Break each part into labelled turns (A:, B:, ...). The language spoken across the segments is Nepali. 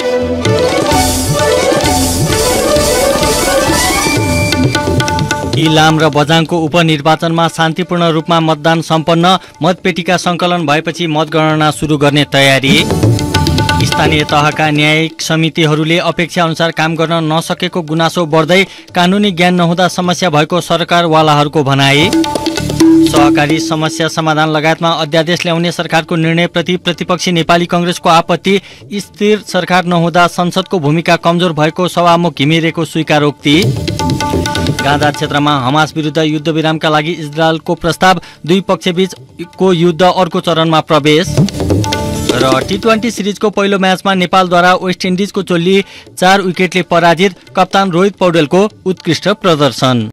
A: इलाम र बझाङको उपनिर्वाचनमा शान्तिपूर्ण रूपमा मतदान सम्पन्न, मतपेटिका सङ्कलन भएपछि मतगणना सुरु गर्ने तयारी। स्थानीय तहका न्यायिक समितिहरूले अपेक्षा अनुसार काम गर्न नसकेको गुनासो बढ्दै, कानुनी ज्ञान नहुँदा समस्या भएको सरकारवालाहरूको भनाई। सहकारी समस्या समाधान लगायतमा अध्यादेश ल्याउने सरकारको निर्णयप्रति प्रतिपक्षी नेपाली कांग्रेसको आपत्ति। स्थिर सरकार नहुँदा संसदको भूमिका कमजोर भएको सभामुख घिमिरेको स्वीकारोक्ति। गाजा क्षेत्रमा हमास विरुद्ध युद्धविरामका लागि इजरायलको प्रस्ताव, दुई पक्षबीचको युद्ध अर्को चरणमा प्रवेश। र टी20 सिरिजको पहिलो म्याचमा नेपालद्वारा वेस्ट इन्डिजको टोली 4 विकेटले पराजित, कप्तान रोहित पौडेलको उत्कृष्ट प्रदर्शन।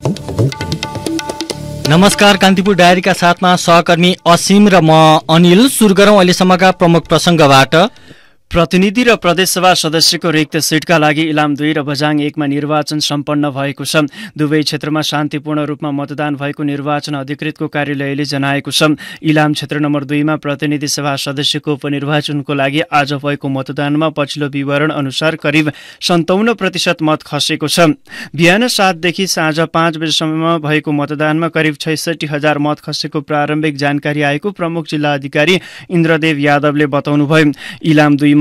A: नमस्कार, कान्तिपुर डायरीका साथमा सहकर्मी असीम र म अनिल। सुरु गरौँ अहिलेसम्मका प्रमुख प्रसङ्गबाट।
B: प्रतिनिधि र प्रदेशसभा सदस्यको रिक्त सिटका लागि इलाम 2 र बझाङ 1 मा निर्वाचन सम्पन्न भएको छ। दुवै क्षेत्रमा शान्तिपूर्ण रूपमा मतदान भएको निर्वाचन अधिकृतको कार्यालयले जनाएको छ। इलाम क्षेत्र नम्बर 2 मा प्रतिनिधि सभा सदस्यको उपनिर्वाचनको लागि आज भएको मतदानमा पछिल्लो विवरण अनुसार करिब 57% मत खसेको छ। बिहान 7 देखि साँझ 5 बजेसम्म भएको मतदानमा करिब 66,000 मत खसेको प्रारम्भिक जानकारी आएको प्रमुख जिल्ला अधिकारी इन्द्रदेव यादवले बताउनुभयो। इलाम 2 मा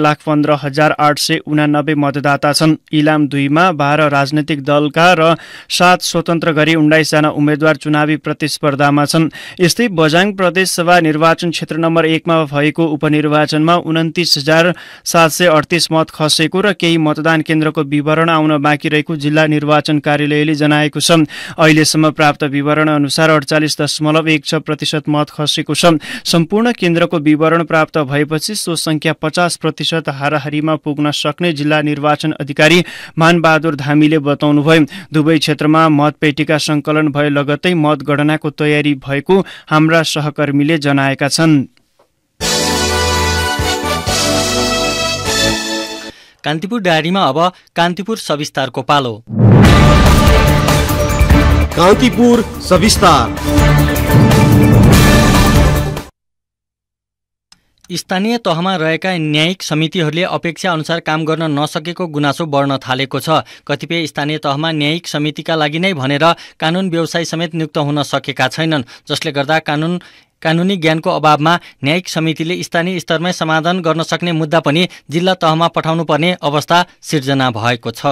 B: 1,15,889 मतदाता छन्। इलाम 2 मा 12 राजनैतिक दलका र 7 स्वतन्त्र गरी 19 जना उम्मेद्वार चुनावी प्रतिस्पर्धामा छन्। यस्तै बझाङ प्रदेशसभा निर्वाचन क्षेत्र नम्बर 1 मा भएको उपनिर्वाचनमा 29,738 मत खसेको र केही मतदान केन्द्रको विवरण आउन बाँकी रहेको जिल्ला निर्वाचन कार्यालयले जनाएको छ। अहिलेसम्म प्राप्त विवरण अनुसार 48.16% मत खसेको छ। सम्पूर्ण केन्द्रको विवरण प्राप्त भएपछि सो संख्या 50% हाराहारीमा पुग्न सक्ने जिल्ला निर्वाचन अधिकारी मानबहादुर धामीले बताउनुभयो। दुवै क्षेत्रमा मतपेटिका सङ्कलन भए लगत्तै मतगणनाको तयारी भएको हाम्रा सहकर्मीले जनाएका छन्।
A: कान्तिपुर डायरीमा अब कान्तिपुर सविस्तारको पालो।
C: कान्तिपुर सविस्तार।
A: स्थानीय तहमा रहेका न्यायिक समितिहरूले अपेक्षा अनुसार काम गर्न नसकेको गुनासो बढ्न थालेको छ। कतिपय स्थानीय तहमा न्यायिक समितिका लागि नै भनेर कानुन व्यवसायी समेत नियुक्त हुन सकेका छैनन्, जसले गर्दा कानुनी ज्ञानको अभावमा न्यायिक समितिले स्थानीय स्तरमै समाधान गर्न सक्ने मुद्दा पनि जिल्ला तहमा पठाउनुपर्ने अवस्था सिर्जना भएको छ।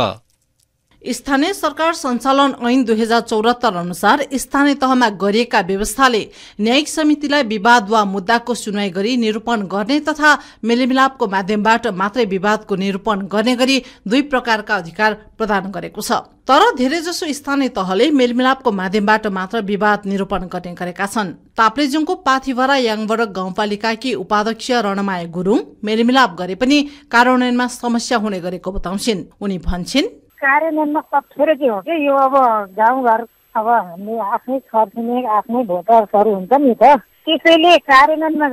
D: स्थानीय सरकार सञ्चालन ऐन 2074 अनुसार स्थानीय तहमा गरिएका व्यवस्थाले न्यायिक समितिलाई विवाद वा मुद्दाको सुनवाई गरी निरूपण गर्ने तथा मेलमिलापको माध्यमबाट मात्रै विवादको निरूपण गर्ने गरी 2 प्रकारका अधिकार प्रदान गरेको छ। तर धेरैजसो स्थानीय तहले मेलमिलापको माध्यमबाट मात्र विवाद निरूपण गर्ने गरेका छन्। ताप्लेजुङको पाथिभरा याङबडक गाउँपालिकाकी उपाध्यक्ष रणमाया गुरुङ मेलमिलाप गरे पनि कार्यान्वयनमा समस्या हुने गरेको बताउँछिन्। उनी भन्छिन्,
E: कार्यान्वयनमा अप्ठ्यारो के हो कि यो अब गाउँघर अब हामीले आफ्नै छरछिमेक आफ्नै भोटरहरू हुन्छ नि त, त्यसैले कार्यान्वयनमा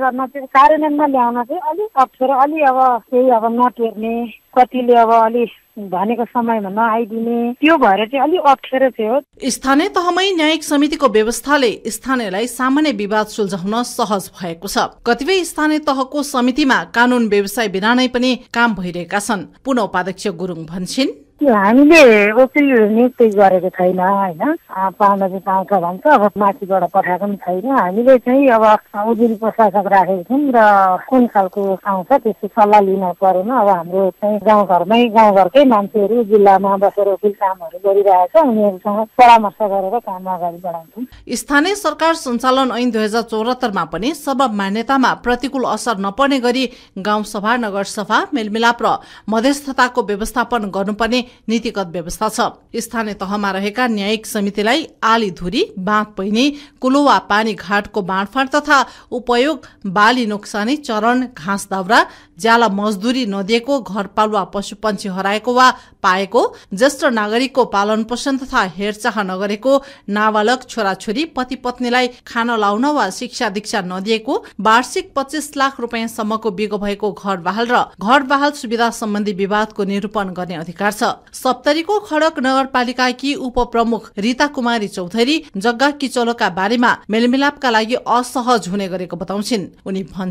E: ल्याउन चाहिँ अलिक अप्ठ्यारो, अलि अब केही अब नटेर्ने, कतिले अब अलि भनेको समयमा नआइदिने, त्यो भएर चाहिँ अलि अप्ठ्यारो थियो।
D: स्थानीय तहमै न्यायिक समितिको व्यवस्थाले स्थानीयलाई सामान्य विवाद सुल्झाउन सहज भएको छ। कतिपय स्थानीय तहको समितिमा कानुन व्यवसाय बिना नै पनि काम भइरहेका छन्। पुनः उपाध्यक्ष गुरुङ भन्छिन्,
E: हामीले वकिल नियुक्ति गरेको छैन होइन, पाउन चाहिँ पाउँछ भन्छ, अब माथिबाट पठाएको पनि छैन। हामीले चाहिँ अब उजुरी प्रशासक राखेको छौँ र कुन खालको आउँछ त्यसको सल्लाह लिन परेन। अब हाम्रो चाहिँ गाउँघरकै मान्छेहरू जिल्लामा बसेर वकिल कामहरू गरिरहेछ, उनीहरूसँग परामर्श गरेर काम अगाडि बढाउँछौँ।
D: स्थानीय सरकार सञ्चालन ऐन 2074 मा पनि सर्व मान्यतामा प्रतिकूल असर नपर्ने गरी गाउँसभा, नगरसभा, मेलमिलाप र मध्यस्थताको व्यवस्थापन गर्नुपर्ने नीतिगत व्यवस्था छ। स्थानीय तहमा रहेका न्यायिक समितिलाई आलीधुरी, बाँध पहिनी, कुलो वा पानी घाटको बाँडफाँड तथा उपयोग, बाली नोक्सानी, चरण, घाँस दाउरा, ज्याला मजदुरी नदिएको, घरपालुवा पशुपन्छी हराएको वा पाएको, ज्येष्ठ नागरिकको पालन पोषण तथा हेरचाह नगरेको, नाबालक छोराछोरी पति पत्नीलाई खान लाउन वा शिक्षा दीक्षा नदिएको, वार्षिक 25 लाख रुपियाँसम्मको बिगो भएको घर बहाल र घर बहाल सुविधा सम्बन्धी विवादको निरूपण गर्ने अधिकार छ। सप्तरीको खडक नगरपालिकाकी उपप्रमुख रीता कुमारी चौधरी जग्गा किचलोका बारेमा मेलमिलापका लागि असहज हुने गरेको बताउँछिन्। उनी भन्छिन्,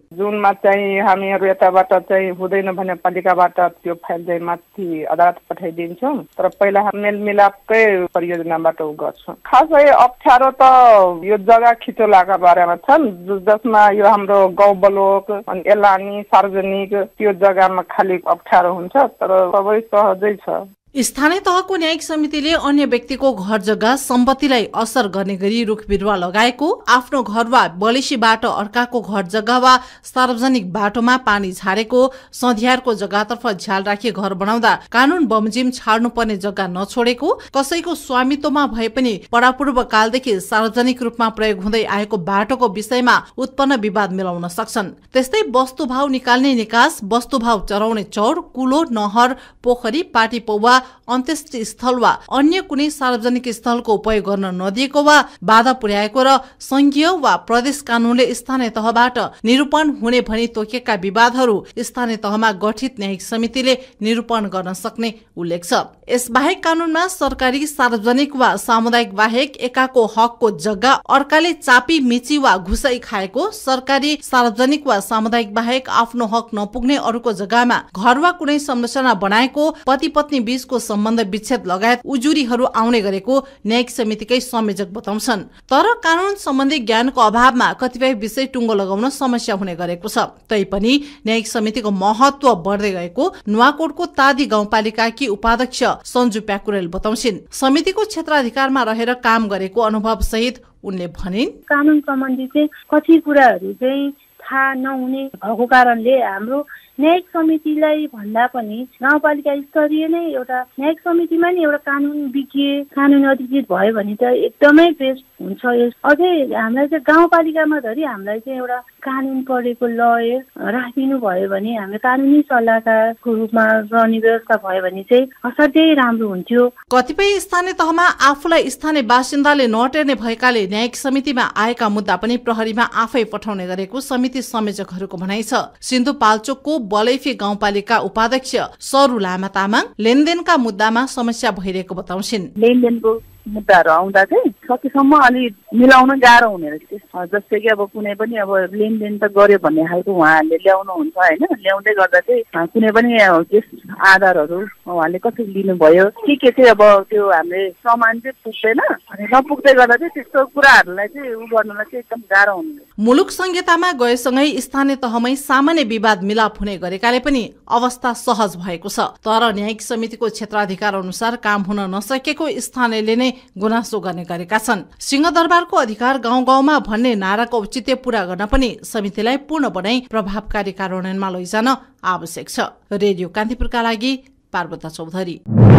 F: जुनमा चाहिँ हामीहरू यताबाट चाहिँ हुँदैन भने पालिकाबाट त्यो फाइल चाहिँ माथि अदालत पठाइदिन्छौँ, तर पहिला मेलमिलापकै परियोजनाबाट गर्छौँ। खासै अप्ठ्यारो त यो जग्गा खिचोलाका बारेमा छन्, जसमा यो हाम्रो गाउँ ब्लक अनि एलानी सार्वजनिक त्यो जग्गामा खालि अप्ठ्यारो हुन्छ, तर सबै सहजै छ।
D: स्थानीय तहको न्यायिक समितिले अन्य व्यक्तिको घर जग्गा सम्पत्तिलाई असर गर्ने गरी रुख बिरुवा लगाएको, आफ्नो घर वा बलेसीबाट अर्काको घर जग्गा वा सार्वजनिक बाटोमा पानी झारेको, सधियारको जग्गातर्फ झ्याल राखी घर बनाउँदा कानून बमोजिम छाड्नुपर्ने जग्गा नछोडेको, कसैको स्वामित्वमा भए पनि परापूर्व कालदेखि सार्वजनिक रूपमा प्रयोग हुँदै आएको बाटोको विषयमा उत्पन्न विवाद मिलाउन सक्छन्। त्यस्तै वस्तुभाव निकाल्ने निकास, वस्तुभाव चराउने चौर, कुलो, नहर, पोखरी, पाटी पौवा, अन्त्येष्टि स्थल वा अन्य कुनै सार्वजनिक स्थलको उपयोग गर्न नदिएको वा बाधा पुर्याएको र संघीय वा प्रदेश कानूनले स्थानीय तहबाट निरूपण हुने भनी तोकेका विवादहरू स्थानीय तहमा गठित न्यायिक समितिले निरूपण गर्न सक्ने उल्लेख छ। यसबाहेक कानूनमा सरकारी, सार्वजनिक वा सामुदायिक बाहेक एकाको हकको जग्गा अर्काले चापी मिची वा घुसाई खाएको, सरकारी, सार्वजनिक वा सामुदायिक बाहेक आफ्नो हक नपुग्ने अरूको जग्गामा घर वा कुनै संरचना बनाएको, पति पत्नी बीचको सम्बन्ध विच्छेद लगायत उजुरीहरू आउने गरेको न्यायिक समितिकै संयोजक बताउँछन्। तर कानून सम्बन्धी ज्ञानको अभावमा कतिपय विषय टुङ्गो लगाउन समस्या हुने गरेको छ। तैपनि न्यायिक समितिको महत्व बढ्दै गएको नुवाकोटको तादी गाउँपालिकाकी उपाध्यक्ष सञ्जु प्याकुरेल बताउँछिन्। समितिको क्षेत्राधिकारमा रहेर काम गरेको अनुभव सहित उनले भनिन्,
E: कानून सम्बन्धी चाहिँ कति कुराहरू चाहिँ थाहा नहुने भएको कारणले हाम्रो न्यायिक समितिलाई भन्दा पनि गाउँपालिका स्तरीय नै एउटा न्यायिक समितिमा नि एउटा कानून विज्ञ, कानून अधिकृत भयो भने त एकदमै बेस्ट हुन्छ। अझै हामीलाई चाहिँ गाउँपालिकामा धरि हामीलाई चाहिँ एउटा कानून पढेको लयर राखिदिनु भयो भने, हामी कानुनी सल्लाहकारको रूपमा रहने व्यवस्था भयो भने चाहिँ असाध्यै राम्रो हुन्थ्यो।
D: कतिपय स्थानीय तहमा आफूलाई स्थानीय बासिन्दाले नटेर्ने भएकाले न्यायिक समितिमा आएका मुद्दा पनि प्रहरीमा आफै पठाउने गरेको समिति संयोजकहरूको भनाइ छ। सिन्धुपाल्चोकको बलैफी गाउँपालिका उपाध्यक्ष सरू लामा तामाङ लेनदेनका मुद्दामा समस्या भइरहेको बताउँछिन्।
G: लेनदेनको मुद्दाहरू आउँदा चाहिँ सकेसम्म अलि मिलाउन गाह्रो हुने रहेछ। जस्तै कि अब कुनै पनि अब लेनदेन त गर्यो भन्ने खालको उहाँहरूले ल्याउनुहुन्छ होइन, ल्याउँदै गर्दा चाहिँ कुनै पनि त्यस आधारहरू उहाँले कसरी लिनुभयो के चाहिँ अब त्यो हामीले सामान चाहिँ पुग्दैन, अनि नपुग्दै गर्दा चाहिँ त्यस्तो कुराहरूलाई चाहिँ उ गर्नलाई चाहिँ एकदम गाह्रो हुने।
D: मुलुक संहितामा गएसँगै स्थानीय तहमै सामान्य विवाद मिलाप हुने गरेकाले पनि अवस्था सहज भएको छ। तर न्यायिक समितिको क्षेत्राधिकार अनुसार काम हुन नसकेको स्थानीयले नै गुनासो गर्ने गरेका छन्। सिंहदरबारको अधिकार गाउँ गाउँमा भन्ने नाराको औचित्य पूरा गर्न पनि समितिलाई पूर्ण बनाई प्रभावकारी कार्यान्वयनमा लैजान आवश्यक छ। रेडियो कान्तिपुरका लागि पार्वता चौधरी।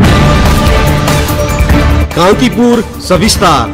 C: कान्तिपुर सविस्तार।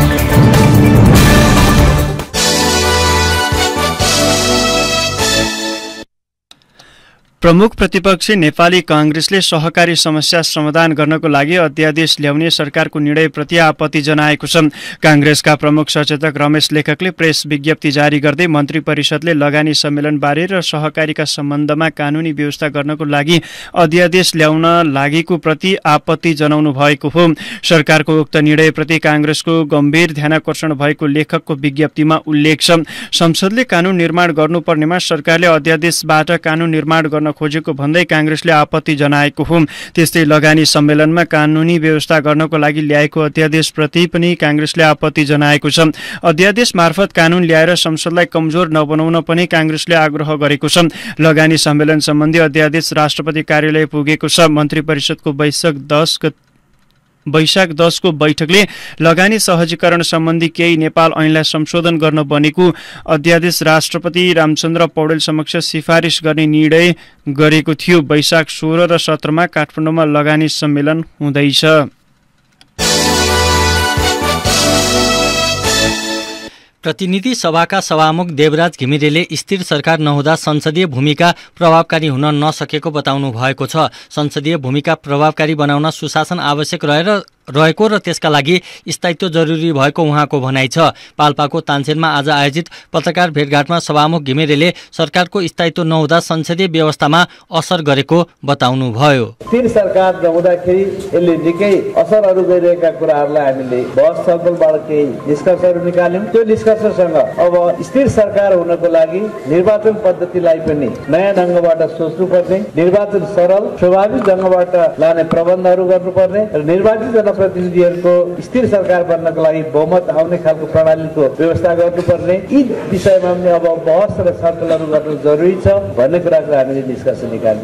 B: प्रमुख प्रतिपक्षी नेपाली कांग्रेसले सहकारी समस्या समाधान गर्नको लागि अध्यादेश ल्याउने सरकारको निर्णयप्रति आपत्ति जनाएको छ। कांग्रेसका प्रमुख सचेतक रमेश लेखकले प्रेस विज्ञप्ति जारी गर्दै मन्त्री परिषदले लगानी सम्मेलनबारे र सहकारीका सम्बन्धमा कानूनी व्यवस्था गर्नको लागि अध्यादेश ल्याउन लागेको प्रति आपत्ति जनाउनु भएको हो। सरकारको उक्त निर्णयप्रति कांग्रेसको गम्भीर ध्यानाकर्षण भएको लेखकको विज्ञप्तिमा उल्लेख छ। संसदले कानून निर्माण गर्नुपर्नेमा सरकारले अध्यादेशबाट कानून निर्माण गर्न खोजेको भन्दै कांग्रेसले आपत्ति जनाएको हो। त्यस्तै लगानी सम्मेलनमा कानूनी व्यवस्था गर्नको लागि ल्याएको अध्यादेशप्रति पनि कांग्रेसले आपत्ति जनाएको छ। अध्यादेश मार्फत कानून ल्याएर संसदलाई कमजोर नबनाउन पनि कांग्रेसले आग्रह गरेको छ। लगानी सम्मेलन सम्बन्धी अध्यादेश राष्ट्रपति कार्यालय पुगेको छ। मन्त्री परिषदको वैशाख 10 को बैठकले लगानी सहजीकरण सम्बन्धी केही नेपाल ऐनलाई संशोधन गर्न बनेको अध्यादेश राष्ट्रपति रामचन्द्र पौडेल समक्ष सिफारिस गर्ने निर्णय गरेको थियो। वैशाख 16 र 17 काठमाडौँमा लगानी सम्मेलन हुँदैछ।
A: प्रतिनिधि सभाका सभामुख देवराज घिमिरेले स्थिर सरकार नहुँदा संसदीय भूमिका प्रभावकारी हुन नसकेको बताउनु भएको छ। संसदीय भूमिका प्रभावकारी बनाउन सुशासन आवश्यक रहेर रहेको र त्यसका लागि स्थायित्व जरुरी भएको उहाँको भनाइ छ। पाल्पाको तानसेनमा आज आयोजित पत्रकार भेटघाटमा सभामुख घिमिरेले सरकारको स्थायित्व नहुँदा संसदीय व्यवस्थामा असर गरेको बताउनुभयो।
H: स्थिर सरकार नहुँदाखेरि यसले निकै असरहरू गरिरहेका कुराहरूलाई हामीले बहस छलफलबाट केही निष्कर्षहरू निकाल्यौं। त्यो निष्कर्षसँग अब स्थिर सरकार हुनको लागि निर्वाचन पद्धतिलाई पनि नयाँ ढङ्गबाट सोच्नुपर्ने, निर्वाचन सरल स्वाभाविक ढङ्गबाट लाने प्रबन्धहरू गर्नुपर्ने र निर्वाचित जनप्रतिनिधिहरूको स्थिर सरकार बन्नको लागि बहुमत आउने खालको प्रणालीको व्यवस्था गर्नुपर्ने, यी विषयमा पनि अब बहस र छलफलहरू गर्नु जरुरी छ भन्ने कुराको हामीले निष्कर्ष निकाल्यौं।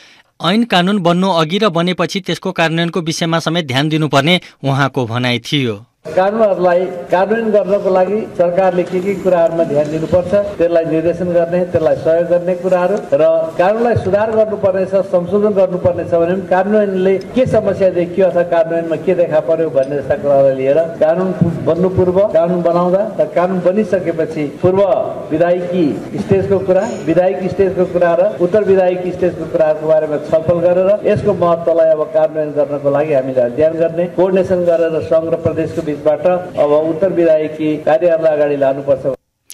A: ऐन कानून बन्नु अघि र बनेपछि त्यसको कार्यान्वयनको विषयमा समेत ध्यान दिनुपर्ने उहाँको भनाइ थियो।
H: कानुनहरूलाई कार्यान्वयन गर्नको लागि सरकारले के कुराहरूमा ध्यान दिनुपर्छ, त्यसलाई निर्देशन गर्ने, त्यसलाई सहयोग गर्ने कुराहरू र कानुनलाई सुधार गर्नुपर्नेछ, संशोधन गर्नुपर्नेछ भने पनि कार्यान्वयनले के समस्या देखियो अथवा कार्यान्वयनमा के देखा पर्यो भन्ने जस्ता कुरालाई लिएर कानुन बन्नु पूर्व, कानुन बनाउँदा र कानुन बनिसकेपछि पूर्व विधायिकी स्टेजको कुरा, विधायिक स्टेजको कुरा र उत्तर विधायिकी स्टेजको कुराहरूको बारेमा छलफल गरेर यसको महत्त्वलाई अब कार्यान्वयन गर्नको लागि हामीले अध्ययन गर्ने, कोअर्डिनेसन गरेर सङ्घ र प्रदेशको बाट अब उत्तर विधायकी कार्यहरूलाई अगाडि लानुपर्छ।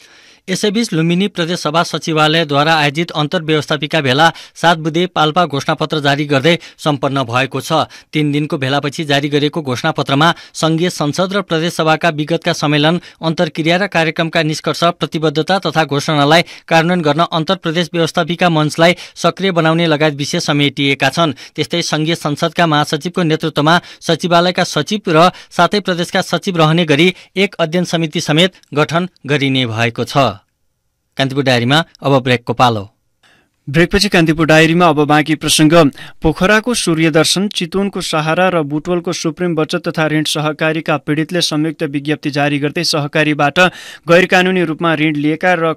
A: यसैबीच लुम्बिनी प्रदेश सभा सचिवालयद्वारा आयोजित अन्तर्व्यवस्थापिका भेला 7 बुँदे पाल्पा घोषणापत्र जारी गर्दै सम्पन्न भएको छ। 3 दिनको भेलापछि जारी गरिएको घोषणापत्रमा संघीय संसद र प्रदेश सभाका विगतका सम्मेलन, अन्तर्क्रिया र कार्यक्रमका निष्कर्ष, प्रतिबद्धता तथा घोषणालाई कार्यान्वयन गर्न अन्तर्प्रदेश व्यवस्थापिका मञ्चलाई सक्रिय बनाउने लगायत विषय समेटिएका छन्। त्यस्तै संघीय संसदका महासचिवको नेतृत्वमा सचिवालयका सचिव र सातै प्रदेशका सचिव रहने गरी एक अध्ययन समिति समेत गठन गरिने भएको छ। कान्तिपुर डायरीमा अब ब्रेकको पालो।
B: ब्रेकपछि कान्तिपुर डायरीमा अब बाँकी प्रसङ्ग। पोखराको सूर्यदर्शन, चितवनको सहारा र बुटवलको सुप्रिम बचत तथा ऋण सहकारीका पीडितले संयुक्त विज्ञप्ति जारी गर्दै सहकारीबाट गैर कानुनी रूपमा ऋण लिएका र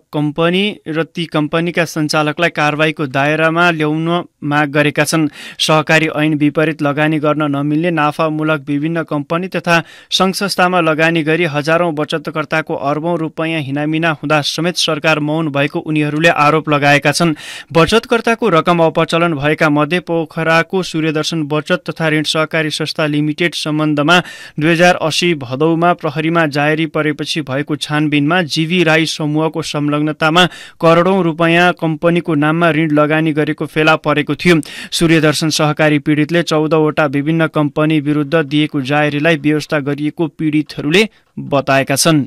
B: ती कम्पनीका सञ्चालकलाई कारबाहीको दायरामा ल्याउन माग गरेका छन्। सहकारी ऐन विपरीत लगानी गर्न नमिल्ने, नाफामूलक विभिन्न कम्पनी तथा सङ्घ संस्थामा लगानी गरी हजारौं बचतकर्ताको अर्बौं रुपैयाँ हिनामिना हुँदा समेत सरकार मौन भएको उनीहरूले आरोप लगाएका छन्। बचतकर्ताको रकम अपचलन भएका मध्ये पोखराको सूर्यदर्शन बचत तथा ऋण सहकारी संस्था लिमिटेड सम्बन्धमा 2080 भदौमा प्रहरीमा जाहेरी परेपछि भएको छानबिनमा जीवी राई समूहको संलग्नतामा करोडौं रुपैयाँ कम्पनीको नाममा ऋण लगानी गरेको फेला परेको थियो। सूर्यदर्शन सहकारी पीडितले 14 वटा विभिन्न कम्पनी विरुद्ध दिएको जाहेरीलाई व्यवस्था गरिएको पीडितहरूले बताएका छन्।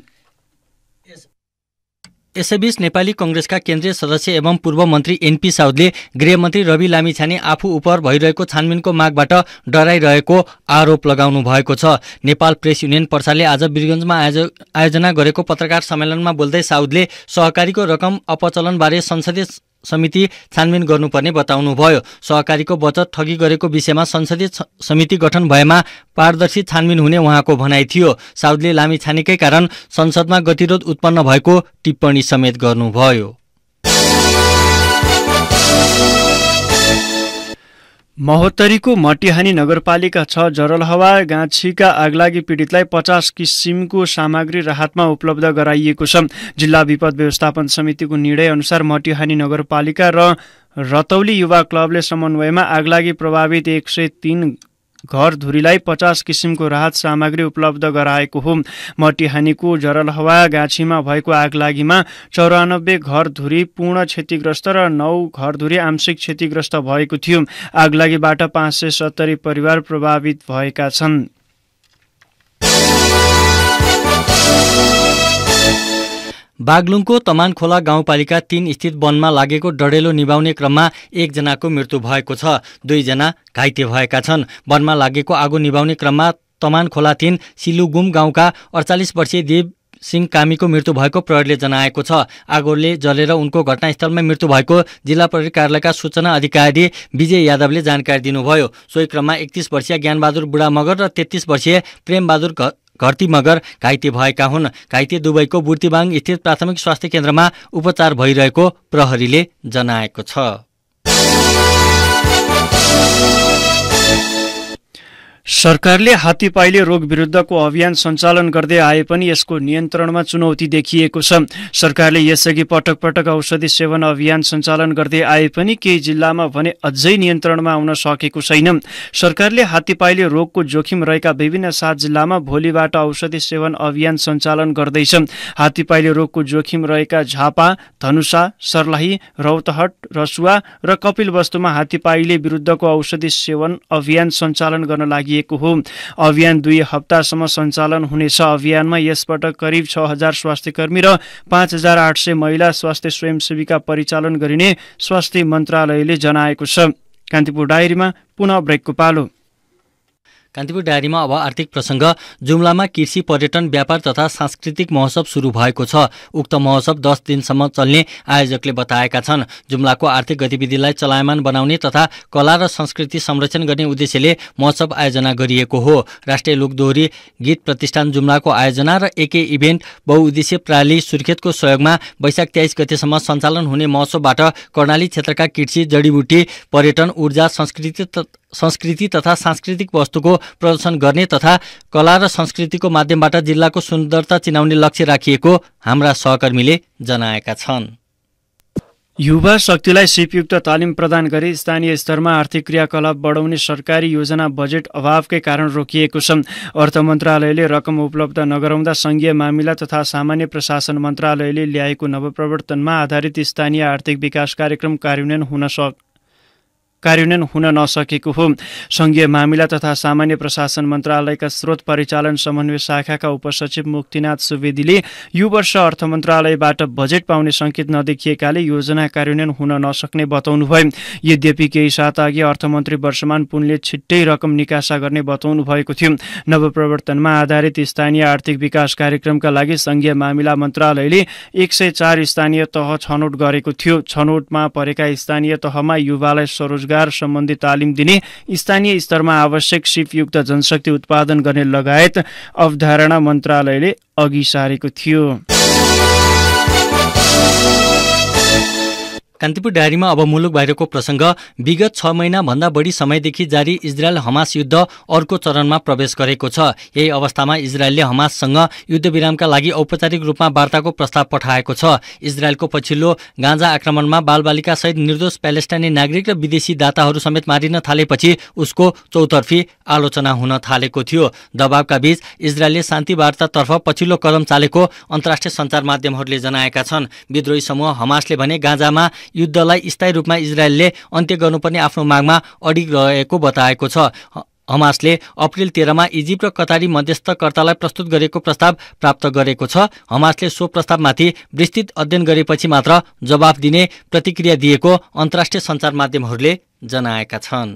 A: यसैबीच नेपाली कांग्रेसका केन्द्रीय सदस्य एवं पूर्व मन्त्री एनपी साउदले गृहमन्त्री रवि लामिछाने आफू उपर भइरहेको छानबिनको मागबाट डराइरहेको आरोप लगाउनु भएको छ। नेपाल प्रेस युनियन पर्साले आज वीरगञ्जमा आयोजना गरेको पत्रकार सम्मेलनमा बोल्दै साउदले सहकारीको रकम अपचलनबारे संसदीय समिति छानबिन गर्नुपर्ने बताउनुभयो। सहकारीको बचत ठगी गरेको विषयमा संसदीय समिति गठन भएमा पारदर्शी छानबिन हुने उहाँको भनाइ थियो। साउदले लामिछानेकै कारण संसदमा गतिरोध उत्पन्न भएको टिप्पणी समेत गर्नुभयो।
B: महोत्तरीको मटिहानी नगरपालिका 6 जरलहवा गाछीका आगलागी पीडितलाई 50 किसिमको सामग्री राहतमा उपलब्ध गराइएको छ। जिल्ला विपद व्यवस्थापन समितिको निर्णय अनुसार मटिहानी नगरपालिका र रतौली युवा क्लबले समन्वयमा आगलागी प्रभावित 103 घरधुरीलाई 50 किसिमको राहत सामग्री उपलब्ध गराएको हो। मटिहानीको जरलहवा गाछीमा भएको आगलागीमा 94 घरधुरी पूर्ण क्षतिग्रस्त र 9 घरधुरी आंशिक क्षतिग्रस्त भएको थियो। आगलागीबाट 570 परिवार प्रभावित भएका छन्।
A: बागलुङको तमानखोला गाउँपालिका 3 स्थित वनमा लागेको डढेलो निभाउने क्रममा 1 जनाको मृत्यु भएको छ। 2 जना घाइते भएका छन्। वनमा लागेको आगो निभाउने क्रममा तमानखोला 3 सिलुगुम गाउँका 48 वर्षीय देव सिंह कामीको मृत्यु भएको प्रहरीले जनाएको छ। आगोले जलेर उनको घटनास्थलमा मृत्यु भएको जिल्ला प्रहरी कार्यालयका सूचना अधिकारी विजय यादवले जानकारी दिनुभयो। सोही क्रममा 31 वर्षीय ज्ञानबहादुर बुढा मगर र 33 वर्षीय प्रेमबहादुर घरती मगर घाइते भएका हुन्। घाइते दुवैको बुर्तिबाङ स्थित प्राथमिक स्वास्थ्य केन्द्रमा उपचार भइरहेको प्रहरीले जनाएको छ।
B: सरकारले हात्तीपाइले रोग विरुद्धको अभियान सञ्चालन गर्दै आए पनि यसको नियन्त्रणमा चुनौती देखिएको छ। सरकारले यसअघि पटक पटक औषधि सेवन अभियान सञ्चालन गर्दै आए पनि केही जिल्लामा भने अझै नियन्त्रणमा आउन सकेको छैन। सरकारले हात्तीपाइले रोगको जोखिम रहेका विभिन्न 7 जिल्लामा भोलिबाट औषधि सेवन अभियान सञ्चालन गर्दैछ। हात्तीपाइले रोगको जोखिम रहेका झापा, धनुषा, सर्लाही, रौतहट, रसुवा र कपिलवस्तुमा हात्तीपाइले विरुद्धको औषधि सेवन अभियान सञ्चालन गर्न लागि हो। अभियान 2 हप्तासम्म सञ्चालन हुनेछ। अभियानमा यसपटक करिब 6000 स्वास्थ्यकर्मी र 5800 महिला स्वास्थ्य स्वयंसेविका परिचालन गरिने स्वास्थ्य मन्त्रालयले जनाएको छ। कान्तिपुर डायरीमा पुनः ब्रेकको पालो।
A: कान्तिपुर डायरीमा अब आर्थिक प्रसङ्ग। जुम्लामा कृषि, पर्यटन, व्यापार तथा सांस्कृतिक महोत्सव सुरु भएको छ। उक्त महोत्सव 10 दिनसम्म चल्ने आयोजकले बताएका छन्। जुम्लाको आर्थिक गतिविधिलाई चलायमान बनाउने तथा कला र संस्कृति संरक्षण गर्ने उद्देश्यले महोत्सव आयोजना गरिएको हो। राष्ट्रिय लोकदोहोरी गीत प्रतिष्ठान जुम्लाको आयोजना र एके इभेन्ट बहुउद्देश्य प्रणाली सुर्खेतको सहयोगमा वैशाख 23 गतेसम्म सञ्चालन हुने महोत्सवबाट कर्णाली क्षेत्रका कृषि, जडीबुटी, पर्यटन, ऊर्जा, संस्कृति तथा सांस्कृतिक वस्तुको प्रदर्शन गर्ने तथा कला र संस्कृतिको माध्यमबाट जिल्लाको सुन्दरता चिनाउने लक्ष्य राखिएको हाम्रा सहकर्मीले जनाएका छन्।
B: युवा शक्तिलाई सिपयुक्त तालिम प्रदान गरी स्थानीय स्तरमा आर्थिक क्रियाकलाप बढाउने सरकारी योजना बजेट अभावकै कारण रोकिएको छ। अर्थ मन्त्रालयले रकम उपलब्ध नगराउँदा सङ्घीय मामिला तथा सामान्य प्रशासन मन्त्रालयले ल्याएको नवप्रवर्तनमा आधारित स्थानीय आर्थिक विकास कार्यक्रम कार्यान्वयन हुन नसकेको हो। सङ्घीय मामिला तथा सामान्य प्रशासन मन्त्रालयका स्रोत परिचालन समन्वय शाखाका उपसचिव मुक्तिनाथ सुवेदीले यो वर्ष अर्थ मन्त्रालयबाट बजेट पाउने सङ्केत नदेखिएकाले योजना कार्यान्वयन हुन नसक्ने बताउनुभयो। यद्यपि केही साता अघि अर्थमन्त्री वर्षमान पुनले छिट्टै रकम निकासा गर्ने बताउनु भएको थियो। नवप्रवर्तनमा आधारित स्थानीय आर्थिक विकास कार्यक्रमका लागि सङ्घीय मामिला मन्त्रालयले 104 स्थानीय तह छनौट गरेको थियो। छनौटमा परेका स्थानीय तहमा युवालाई स्वरोजगार सम्बन्धी तालिम दिने, स्थानीय स्तरमा आवश्यक सिपयुक्त जनशक्ति उत्पादन गर्ने लगायत अवधारणा मन्त्रालयले अघि सारेको थियो।
A: कान्तिपुर डायरीमा अब मुलुक बाहिरको प्रसङ्ग। विगत 6 महिनाभन्दा बढी समयदेखि जारी इजरायल हमास युद्ध अर्को चरणमा प्रवेश गरेको छ। यही अवस्थामा इजरायलले हमाससँग युद्धविरामका लागि औपचारिक रूपमा वार्ताको प्रस्ताव पठाएको छ। इजरायलको पछिल्लो गाँजा आक्रमणमा बालबालिकासहित निर्दोष प्यालेस्टाइनी नागरिक र विदेशी दाताहरू समेत मारिन थालेपछि उसको चौतर्फी आलोचना हुन थालेको थियो। दबावका बीच इजरायलले शान्ति वार्तातर्फ पछिल्लो कदम चालेको अन्तर्राष्ट्रिय सञ्चार माध्यमहरूले जनाएका छन्। विद्रोही समूह हमासले भने गाँजामा युद्धलाई स्थायी रूपमा इजरायलले अन्त्य गर्नुपर्ने आफ्नो मागमा अडिग रहेको बताएको छ। हमासले अप्रिल 13 मा इजिप्ट र कतारी मध्यस्थकर्तालाई प्रस्तुत गरेको प्रस्ताव प्राप्त गरेको छ। हमासले सो प्रस्तावमाथि विस्तृत अध्ययन गरेपछि मात्र जवाफ दिने प्रतिक्रिया दिएको अन्तर्राष्ट्रिय सञ्चार माध्यमहरूले जनाएका छन्।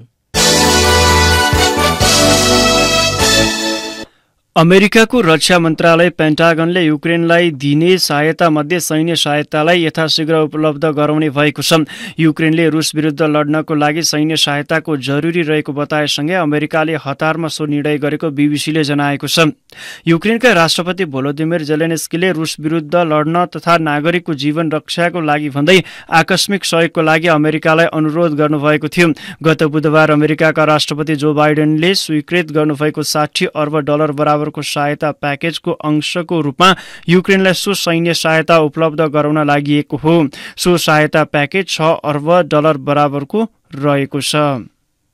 B: अमेरिकाको रक्षा मन्त्रालय पेन्टागनले युक्रेनलाई दिने सहायता मध्ये सैन्य सहायतालाई यथाशीघ्र उपलब्ध गराउने भएको छ। युक्रेनले रुस विरुद्ध लड्नको लागि सैन्य सहायताको जरुरी रहेको बताएसँगै अमेरिकाले हतारमा सो निर्णय गरेको बीबीसीले जनाएको छ। युक्रेनका राष्ट्रपति भोलोदिमिर जेलेन्स्कीले रुस विरुद्ध लड्न तथा नागरिकको जीवन रक्षाको लागि भन्दै आकस्मिक सहयोगको लागि अमेरिकालाई अनुरोध गर्नुभएको थियो। गत बुधबार अमेरिकाका राष्ट्रपति जो बाइडेनले स्वीकृत गर्नुभएको $60 अर्ब बराबरको सहायता प्याकेजको अंशको रूपमा युक्रेनलाई सो सैन्य सहायता उपलब्ध गराउन लागि हो। सो सहायता प्याकेज $6 अर्ब बराबरको रहेको छ।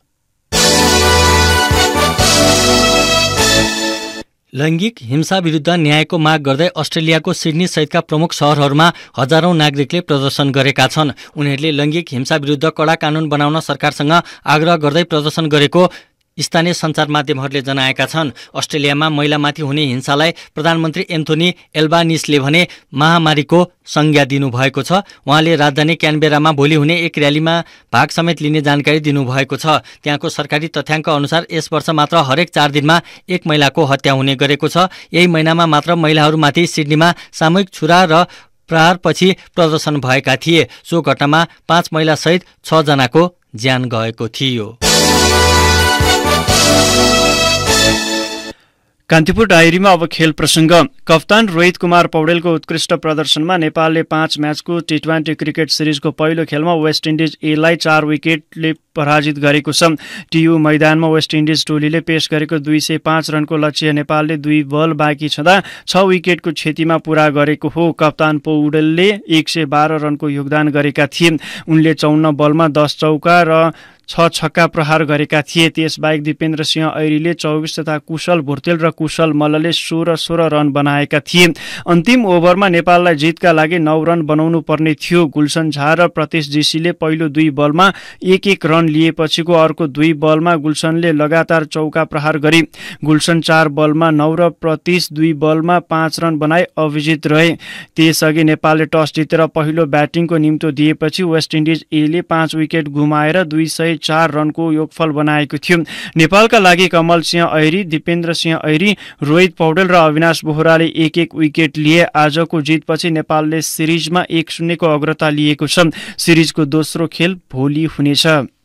A: लैङ्गिक हिंसा विरुद्ध न्यायको माग गर्दै अस्ट्रेलियाको सिडनी सहितका प्रमुख शहरहरूमा हजारौं नागरिकले प्रदर्शन गरेका छन्। उनीहरूले लैङ्गिक हिंसा विरुद्ध कडा कानून बनाउन सरकारसँग आग्रह गर्दै प्रदर्शन गरेको स्थानीय सञ्चार माध्यमहरूले जनाएका छन्। अस्ट्रेलियामा महिलामाथि हुने हिंसालाई प्रधानमन्त्री एन्थोनी एल्बानिसले भने महामारीको संज्ञा दिनुभएको छ। उहाँले राजधानी क्यानबेरामा भोलि हुने एक र्यालीमा भाग समेत लिने जानकारी दिनुभएको छ। त्यहाँको सरकारी तथ्याङ्क अनुसार यस वर्ष मात्र हरेक 4 दिनमा एक महिलाको हत्या हुने गरेको छ। यही महिनामा मात्र महिलाहरूमाथि सिडनीमा सामूहिक छुरा र प्रहारपछि प्रदर्शन भएका थिए। सो घटनामा 5 महिलासहित 6 जनाको ज्यान गएको थियो।
B: कान्तिपुर डायरीमा अब खेल प्रसङ्ग। कप्तान रोहित कुमार पौडेलको उत्कृष्ट प्रदर्शनमा नेपालले 5 म्याचको टी20 क्रिकेट सिरिजको पहिलो खेलमा वेस्ट इन्डिज एलाई 4 विकेटले पराजित गरेको छ। टियु मैदानमा वेस्ट इन्डिज टोलीले पेश गरेको 205 रनको लक्ष्य नेपालले 2 बल बाँकी छँदा 6 विकेटको क्षतिमा पूरा गरेको हो। कप्तान पौडेलले 112 रनको योगदान गरेका थिए। उनले 54 बलमा 10 चौका र 6 छक्का प्रहार गरेका थिए। त्यसबाहेक दिपेन्द्र सिंह ऐरीले 24 तथा कुशल भुर्तेल र कुशल मल्लले 16 रन बनाएका थिए। अन्तिम ओभरमा नेपाललाई जितका लागि 9 रन बनाउनु पर्ने थियो। गुलसन झा र प्रतीश जीसीले पहिलो 2 बलमा 1-1 रन लिएपछिको अर्को 2 बलमा गुलसनले लगातार चौका प्रहार गरे। गुलसन 4 बलमा 9 र प्रतीश 2 बलमा 5 रन बनाए अविजित रहे। त्यसअघि नेपालले टस जितेर पहिलो ब्याटिङको निम्तो दिएपछि वेस्ट इन्डिज एले 5 विकेट गुमाएर 204 रनको योगफल बनाएको थियो। नेपालका लागि कमल सिंह ऐरी, दिपेन्द्र सिंह ऐरी, रोहित पौडेल र अविनाश बोहराले 1-1 विकेट लिए। आजको जितपछि नेपालले सिरिजमा 1-0 को अग्रता लिएको छ। सिरिजको दोस्रो खेल भोलि हुनेछ।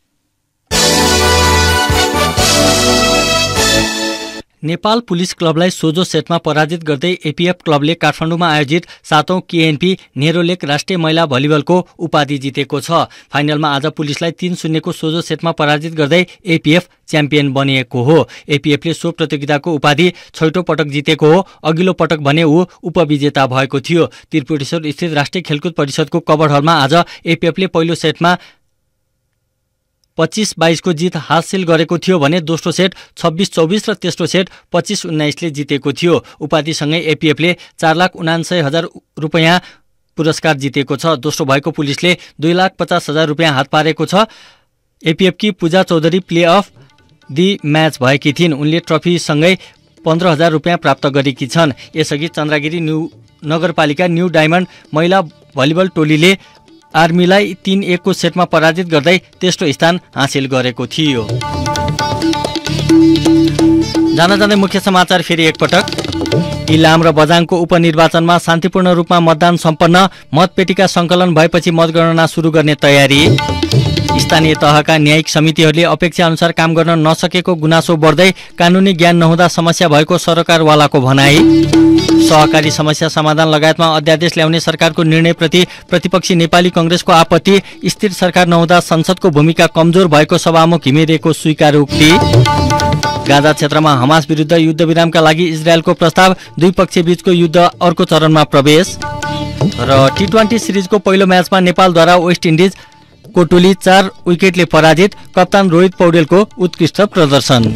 A: नेपाल पुलिस क्लबलाई सोझो सेटमा पराजित गर्दै एपीएफ क्लबले काठमाडौँमा आयोजित 7औं केएनपी नेरोलेक राष्ट्रिय महिला भलिबलको उपाधि जितेको छ। फाइनलमा आज पुलिसलाई 3-0 को सोझो सेटमा पराजित गर्दै एपीएफ च्याम्पियन बनिएको हो। एपीएफले सो प्रतियोगिताको उपाधि 6औं पटक जितेको हो। अघिल्लो पटक भने ऊ उपविजेता भएको थियो। त्रिपुरेश्वर स्थित राष्ट्रिय खेलकुद परिषदको कभर हलमा आज एपीएफले पहिलो सेटमा 25-22 को जित हासिल गरेको थियो भने दोस्रो सेट 26-24 र तेस्रो सेट 25-19 ले जितेको थियो। उपाधिसँगै एपीएफले 4,79,000 रुपैयाँ पुरस्कार जितेको छ। दोस्रो भएको पुलिसले 2,50,000 रुपैयाँ हात पारेको छ। एपीएफकी Puja Chaudhary player of the match भएकी थिइन्। उनले ट्रफीसँगै 15,000 रुपैयाँ प्राप्त गरेकी छन्। यसअघि चन्द्रगिरी नगरपालिका न्यू डायमन्ड महिला भलिबल टोलीले आर्मीलाई 3-1 को सेटमा पराजित गर्दै तेस्रो स्थान हासिल गरेको थियो। जाँदै मुख्य समाचार फेरि एकपटक। इलाम र बझाङको उपनिर्वाचनमा शान्तिपूर्ण रूपमा मतदान सम्पन्न। मतपेटिका सङ्कलन भएपछि मतगणना सुरु गर्ने तयारी। स्थानीय तहका न्यायिक समितिहरूले अपेक्षा अनुसार काम गर्न नसकेको गुनासो बढ्दै कानुनी ज्ञान नहुँदा समस्या भएको सरकारवालाको भनाई। सहकारी समस्या समाधान लगायतमा अध्यादेश ल्याउने सरकारको निर्णयप्रति प्रतिपक्षी नेपाली कांग्रेसको आपत्ति। स्थिर सरकार नहुँदा संसदको भूमिका कमजोर भएको सभामुख घिमिरेको स्वीकारोक्ति। गाजा क्षेत्रमा हमास विरुद्ध युद्धविरामका लागि इजरायलको प्रस्ताव। दुई पक्ष बीचको युद्ध अर्को चरणमा प्रवेश। र टी20 सिरिजको पहिलो म्याचमा नेपालद्वारा वेस्ट इन्डिज को टोली 4 विकेटले पराजित। कप्तान रोहित पौडेलको उत्कृष्ट प्रदर्शन।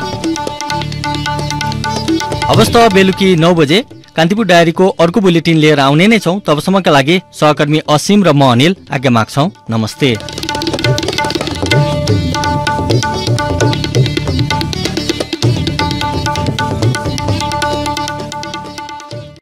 A: अवस्था बेलुकी 9 बजे कान्तिपुर डायरीको अर्को बुलेटिन लिएर आउने नै छौं। तबसम्मका लागि सहकर्मी असीम र म अनिल आज्ञा माग्छौं। नमस्ते।